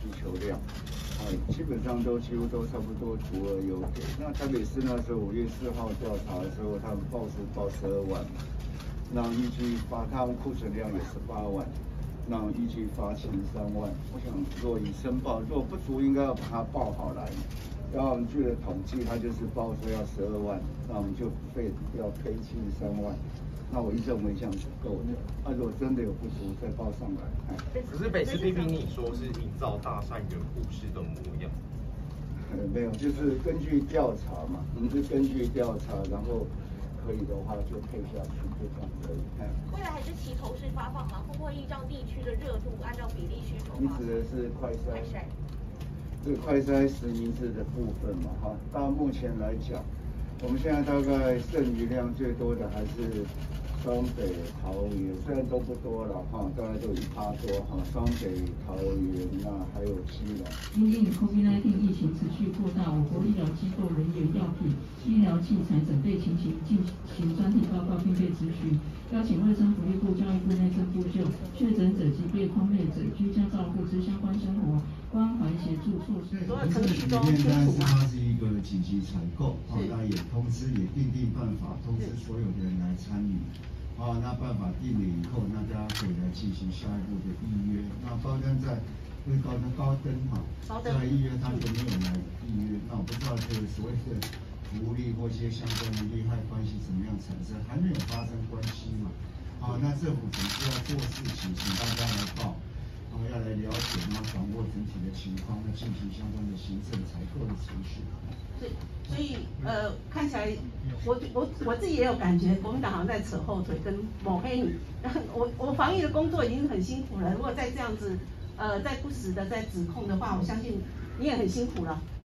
需求量，基本上几乎都差不多足额有给。那台北市那时候5月4号调查的时候，他们报是报12万嘛，那预计发他们库存量也是8万。那预计发前3万，我想若以申报，如果不足，应该要把它报好来。然后我们据了统计，它就是报说要12万，那我们就要赔73万。那我认为这样是够的。那如果真的有不足，再报上来。 可是北市批评你说是营造大善缘护士的模样。 没有，就是根据调查嘛，我们是根据调查，然后。可以的话就配下去，就这样可以。 未来还是齐头式发放吗？会不会依照地区的热度，按照比例需求？ 你指的是快筛？这个快筛实名制的部分嘛，哈。到目前来讲，我们现在大概剩余量最多的还是双北、桃园，虽然都不多了哈，大概都1%多哈。双北、桃园那还有基隆。 因应 COVID-19 疫情持续扩大，我国医疗机构人员、药品、医疗器材准备情形进行专题报告，并被咨询，邀请卫生福利部、教育部、内政部就确诊者及被匡列者居家照顾之相关生活关怀协助措施。 所有程序都清楚吗？它是一个紧急采购，那也通知也订办法，通知所有的人来参与。那办法定了以后，那大家可以来进行下一步的预约。那高登在预约他就没有来预约，那我不知道这个所谓的服务力或一些相关的利害关系怎么样产生，还没有发生关系嘛？那政府总是要做事情，请大家来报，要来了解，然后掌握整体的情况，那进行相关的行政采购的程序。 所以看起来我自己也有感觉，国民党好像在扯后腿，跟抹黑你。我防疫的工作已经很辛苦了，如果再这样子再不时的在指控的话，我相信你也很辛苦了。